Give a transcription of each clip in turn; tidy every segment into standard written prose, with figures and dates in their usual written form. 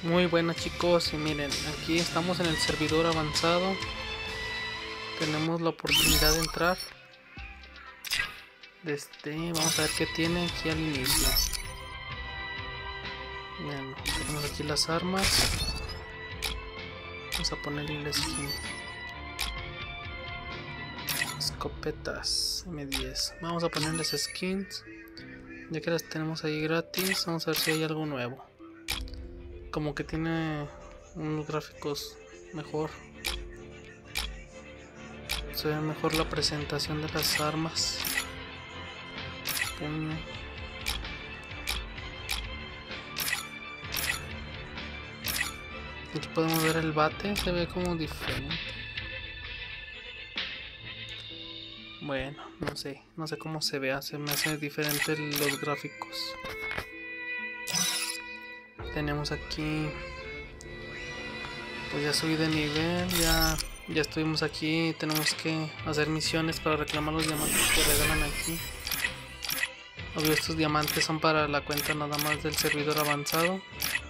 Muy buenas chicos, y miren, aquí estamos en el servidor avanzado. Tenemos la oportunidad de entrar. Vamos a ver qué tiene aquí al inicio. Bueno, tenemos aquí las armas. Vamos a ponerle la skin. Escopetas M10. Vamos a ponerles skins. Ya que las tenemos ahí gratis, vamos a ver si hay algo nuevo. Como que tiene unos gráficos mejor. Se ve mejor la presentación de las armas. Puño. Aquí podemos ver el bate, se ve como diferente. Bueno, no sé cómo se vea, se me hace diferente los gráficos. Tenemos aquí, pues ya subí de nivel, ya estuvimos aquí. Tenemos que hacer misiones para reclamar los diamantes que regalan aquí. Obvio, estos diamantes son para la cuenta nada más del servidor avanzado.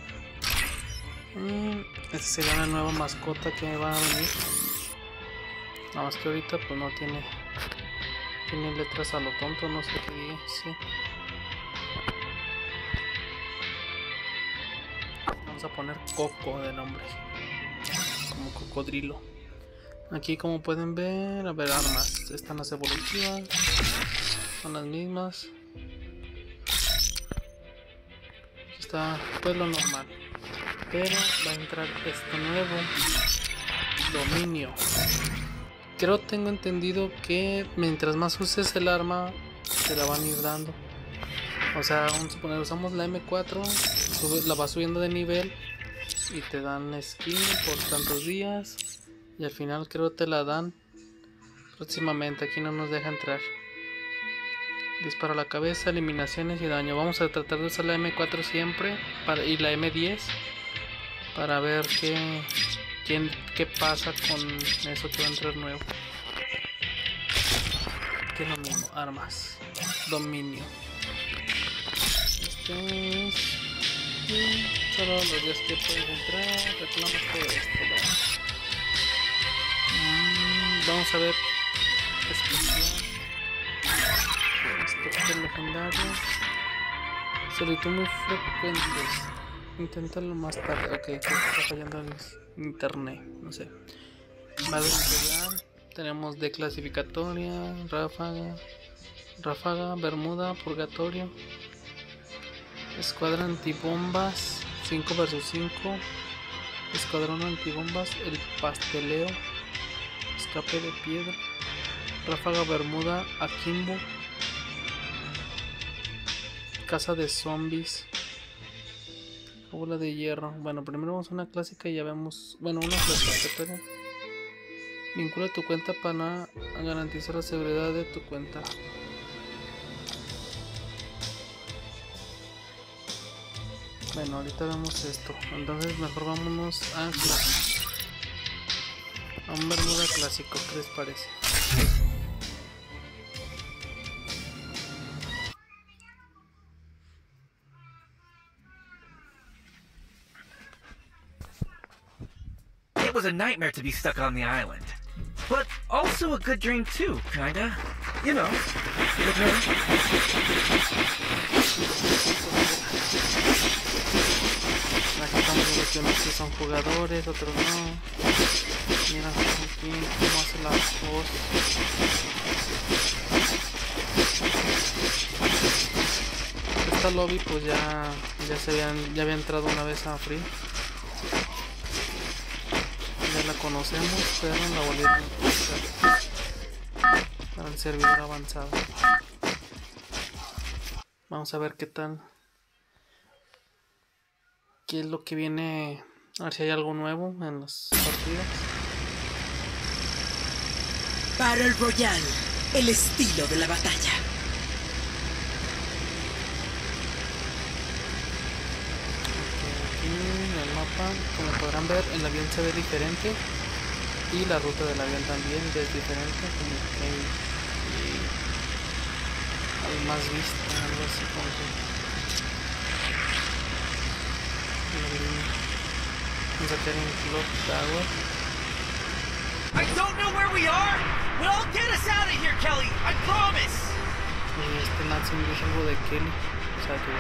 Esta sería la nueva mascota que va a venir. Nada más que ahorita pues no tiene letras a lo tonto, no sé qué diga, sí. Vamos a poner Coco de nombre, como cocodrilo. Aquí, como pueden ver, a ver, armas. Están las evolutivas, son las mismas. Aquí está pues lo normal, pero va a entrar este nuevo dominio. Tengo entendido que mientras más uses el arma te la van a ir dando. O sea, vamos a suponer, usamos la M4, la vas subiendo de nivel y te dan skin por tantos días. Y al final creo te la dan próximamente. Aquí no nos deja entrar. Disparo a la cabeza, eliminaciones y daño. Vamos a tratar de usar la M4 siempre y la M10 para ver qué pasa con eso que va a entrar nuevo. Que es lo mismo, armas, dominio. Este es solo los días que puedes entrar. Reclamamos todo esto, ¿verdad? Vamos a ver especial. Esto es legendario. Solito muy frecuentes. Inténtalo más tarde. Ok, creo que está fallando el internet, no sé. Base imperial. Tenemos de clasificatoria, ráfaga, bermuda, purgatorio, escuadra antibombas, 5 vs 5, escuadrón antibombas, el pasteleo, escape de piedra, ráfaga, bermuda, akimbo, casa de zombies, bola de hierro. Bueno, primero vamos a una clásica y ya vemos, bueno, una clasificatoria. Vincula tu cuenta para garantizar la seguridad de tu cuenta. Bueno, ahorita vemos esto. Entonces mejor vámonos a un bermuda clásico. ¿Qué les parece? It was a nightmare to be stuck on the island. But also a good dream too, kinda. You know, good dream. Aquí estamos viendo que unos sí son jugadores, otros no. Mira aquí cómo hace la voz. Esta lobby pues ya había entrado una vez a Free. Ya la conocemos, pero la volvieron a utilizar para el servidor avanzado. Vamos a ver qué tal, qué es lo que viene, a ver si hay algo nuevo en las partidas. Battle Royale, el estilo de la batalla. Como podrán ver, el avión se ve diferente y la ruta del avión también es diferente, como que hay más vista, algo así como que Vamos a caer en Clock Tower. I don't know where we are, but I'll get us out of here, Kelly. I promise. Y Nancy me dice algo de Kelly. O sea que...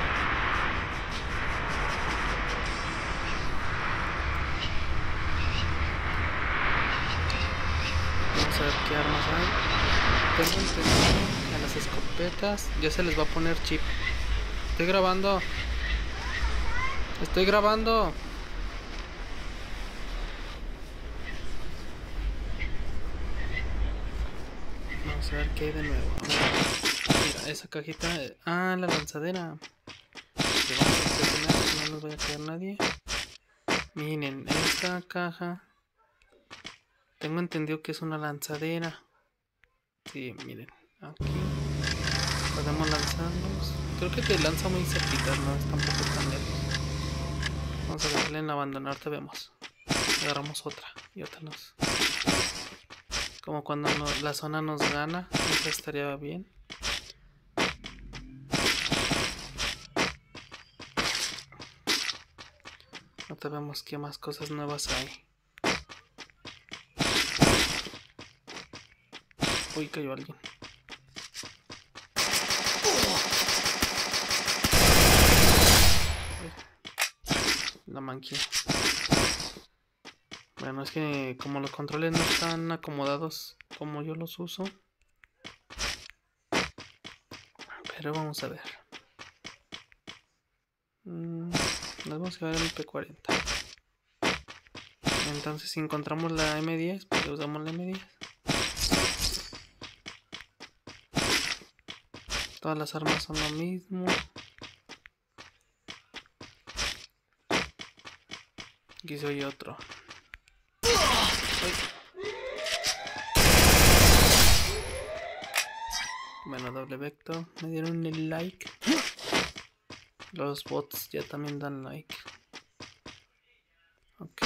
Vamos a ver qué armas hay. Tengo entendido a las escopetas. Ya se les va a poner chip. Estoy grabando. Estoy grabando. Vamos a ver qué hay de nuevo. Mira, esa cajita. Ah, la lanzadera. Que vamos a presionar, no nos vaya a quedar nadie. Miren, esta caja. Tengo entendido que es una lanzadera. Sí, miren. Aquí podemos lanzarnos. Creo que te lanza muy cerquita, no es tampoco tan lejos. Vamos a dejarle en abandonar, te vemos. Agarramos otra y otra nos... Como cuando la zona nos gana, eso estaría bien. Ahorita vemos qué más cosas nuevas hay. Uy, cayó alguien. La manqué. Bueno, es que como los controles no están acomodados como yo los uso. Pero vamos a ver. Nos vamos a llevar el P40. Entonces si encontramos la M10, pues usamos la M10. Todas las armas son lo mismo. Aquí soy otro. Ay. Bueno, doble vector. Me dieron el like. Los bots ya también dan like. Ok.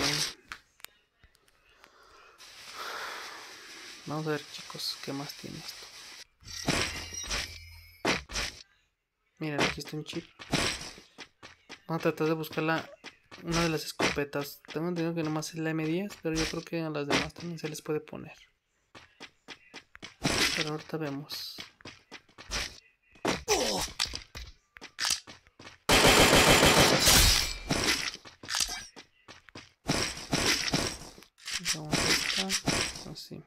Vamos a ver, chicos, qué más tiene esto. Miren, aquí está un chip. Vamos a tratar de buscar una de las escopetas. Tengo entendido que nomás es la M10, pero yo creo que a las demás también se les puede poner. Pero ahorita vemos. Vamos a esta, así.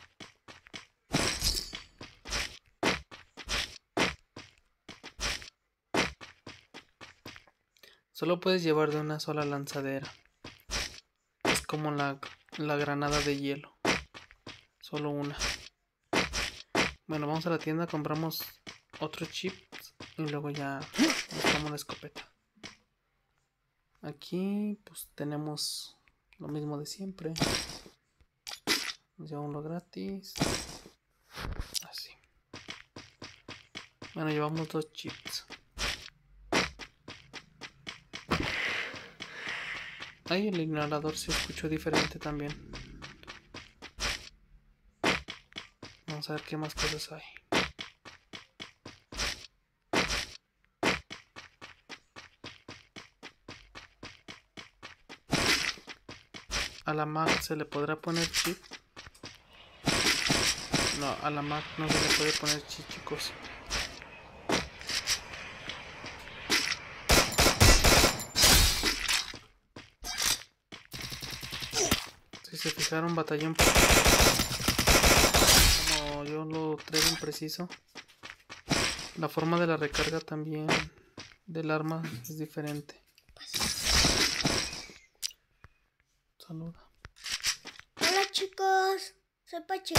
Solo puedes llevar de una sola lanzadera. Es como la granada de hielo. Solo una. Bueno, vamos a la tienda, compramos otro chip y luego ya buscamos la escopeta. Aquí pues tenemos lo mismo de siempre. Nos llevamos lo gratis. Así. Bueno, llevamos 2 chips. Ahí el ignorador se escuchó diferente también. Vamos a ver qué más cosas hay. A la Mac se le podrá poner chip. No, a la Mac no se le puede poner chip, chicos. Si se fijaron, batallón como yo lo traigo impreciso. La forma de la recarga también del arma es diferente. Saluda. Hola chicos, soy Pacheco.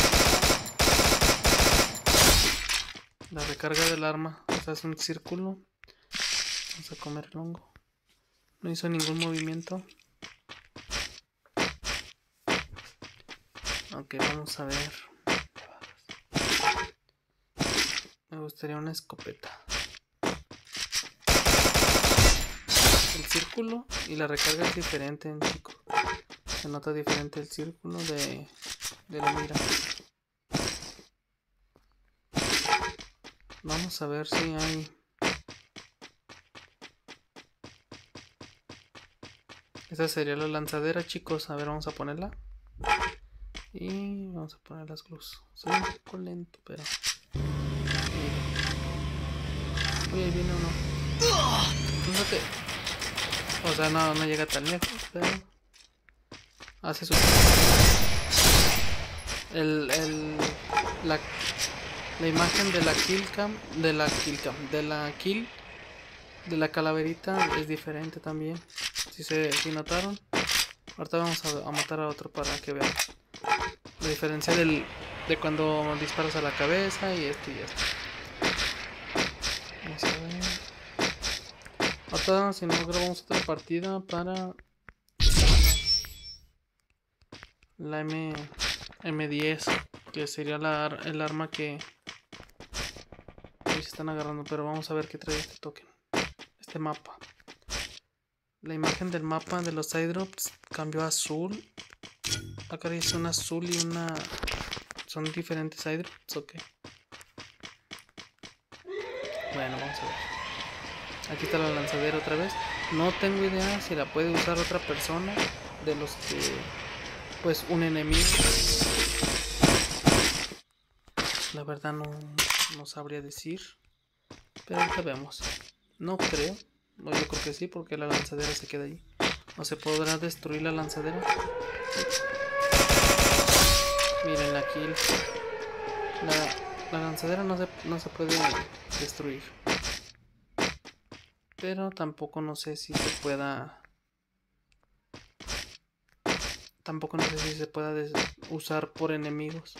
La recarga del arma, o sea, es un círculo. Vamos a comer el hongo. No hizo ningún movimiento. Ok, vamos a ver. Me gustaría una escopeta. El círculo y la recarga es diferente, chicos. Se nota diferente el círculo de la mira. Vamos a ver si hay Esta sería la lanzadera, chicos. A ver, vamos a ponerla. Y vamos a poner las glus. Soy un poco lento, pero... Uy, ahí viene uno. Fíjate. O sea, no llega tan lejos, pero... hace su... La imagen de la killcam, de la calaverita es diferente también. Si notaron. Ahorita vamos a matar a otro para que vean la diferencia de cuando disparas a la cabeza y esto y esto. Vamos a ver. Ahorita si no grabamos otra partida para la M10, que sería el arma que hoy se están agarrando, pero vamos a ver qué trae este token, este mapa. La imagen del mapa de los side drops cambió a azul. Acá dice un azul y una... ¿Son diferentes side drops o qué? Bueno, vamos a ver. Aquí está la lanzadera otra vez. No tengo idea si la puede usar otra persona de los que... pues un enemigo. La verdad no sabría decir. Pero ahorita vemos. No creo. No, yo creo que sí, porque la lanzadera se queda ahí. ¿No se podrá destruir la lanzadera? Miren la kill. La lanzadera no se puede destruir. Pero tampoco no sé si se pueda... Tampoco no sé si se pueda usar por enemigos.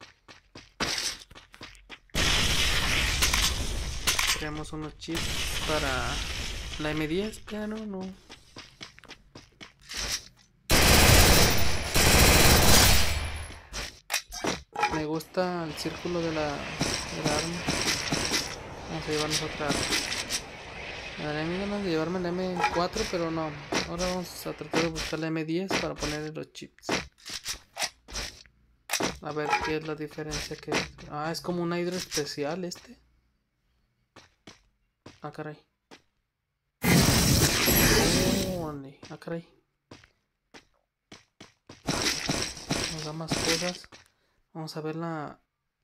Creamos unos chips para la M10, pero no. Me gusta el círculo de la arma. Vamos a llevarnos otra arma. Me daría ganas de llevarme la M4, pero no. Ahora vamos a tratar de buscar la M10 para ponerle los chips. A ver qué es la diferencia que... Ah, es como un hidro especial este. Ah, caray. Ah, caray. Nos da más cosas. Vamos a ver la...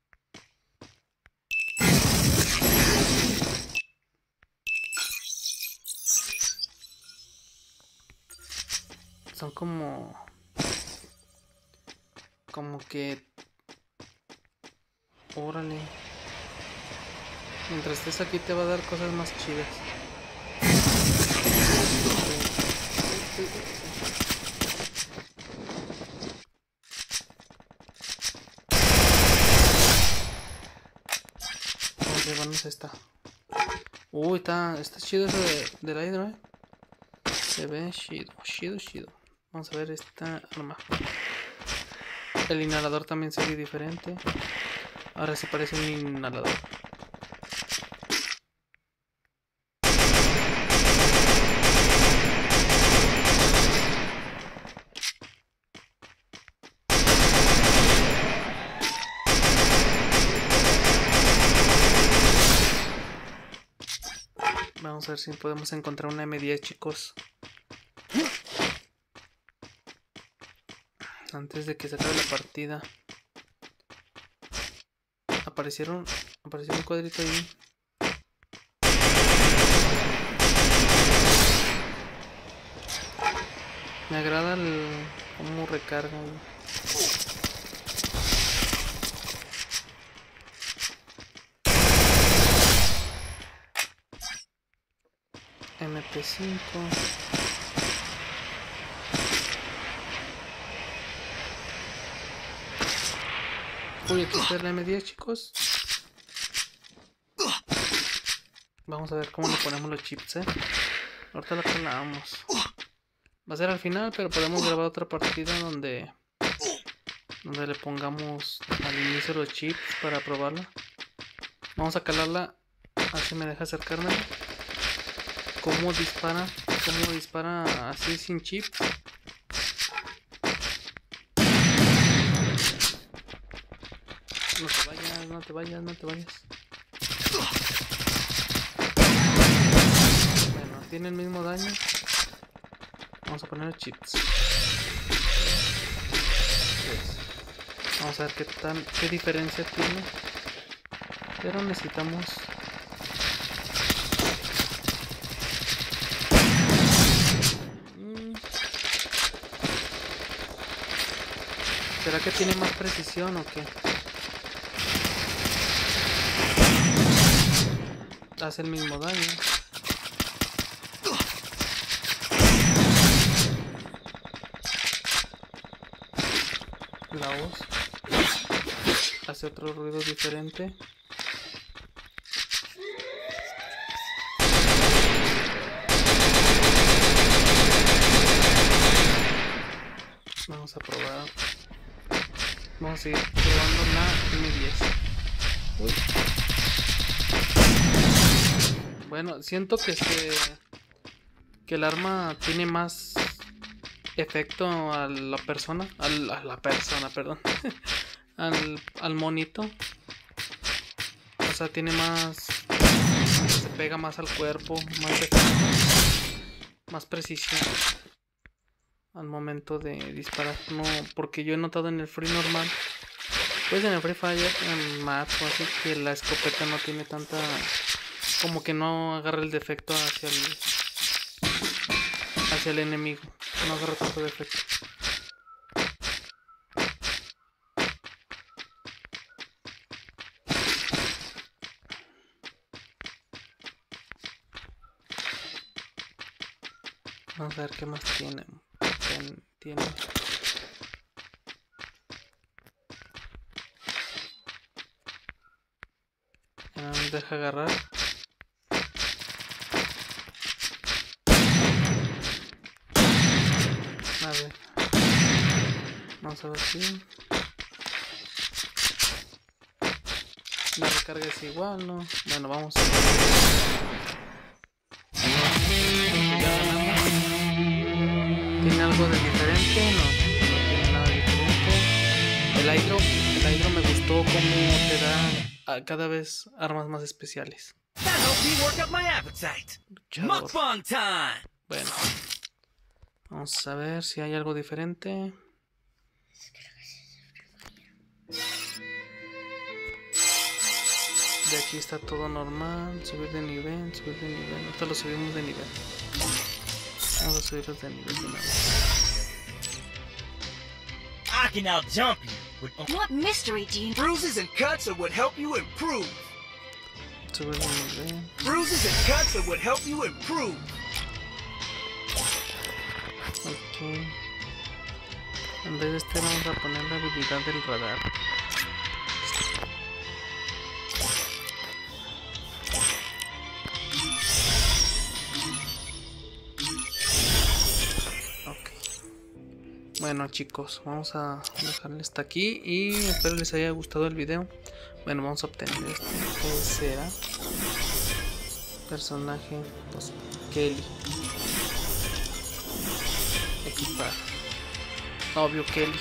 Son como que... Órale. Mientras estés aquí te va a dar cosas más chidas. Vamos a llevarnos esta. Uy, está chido eso del hidro, Se ve chido. Vamos a ver esta arma. El inhalador también se ve diferente. Ahora sí parece un inhalador. Vamos a ver si podemos encontrar una M10, chicos. Antes de que se acabe la partida. Apareció un cuadrito ahí. Me agrada cómo recarga. MP5. Uy, aquí está la M10, chicos. Vamos a ver cómo le ponemos los chips, Ahorita la calamos. Va a ser al final, pero podemos grabar otra partida donde le pongamos al inicio los chips para probarla. Vamos a calarla. A ver si me deja acercarme. Cómo dispara así sin chips. No te vayas. Bueno, tiene el mismo daño. Vamos a poner chips. Vamos a ver qué diferencia tiene. Pero necesitamos... ¿Será que tiene más precisión o qué? Hace el mismo daño. La voz hace otro ruido diferente. Vamos a probar. Vamos a seguir probando la M10. Uy. Bueno, siento que el arma tiene más efecto a la persona, perdón, al monito. O sea, tiene más, se pega más al cuerpo, más efecto, más precisión al momento de disparar. No, porque yo he notado en el free normal, pues en el Free Fire, en Max o así, que la escopeta no tiene tanta, como que no agarra el defecto hacia el enemigo. No agarra tanto defecto. Vamos a ver qué más tiene. Deja agarrar. A ver. Vamos a ver si la recarga es igual, ¿no? Bueno, vamos. Ya ganamos. ¿Tiene algo de diferente? No, no tiene nada diferente. El hidro me gustó cómo te da cada vez armas más especiales. Bueno, vamos a ver si hay algo diferente. De aquí está todo normal. Subir de nivel. Ahorita lo subimos de nivel. Vamos a subirlos de nivel de una vez. I can out jump you. What mystery do you... Bruises and cuts are what help you improve. Subir de nivel. Bruises and cuts are what help you improve. Ok. En vez de este vamos a poner la habilidad del radar. Bueno chicos, vamos a dejarle hasta aquí y espero les haya gustado el video. Bueno, vamos a obtener este, que será personaje, pues, Kelly. Equipar. Obvio Kelly.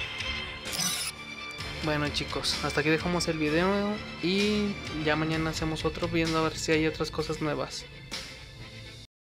Bueno chicos, hasta aquí dejamos el video y ya mañana hacemos otro viendo a ver si hay otras cosas nuevas.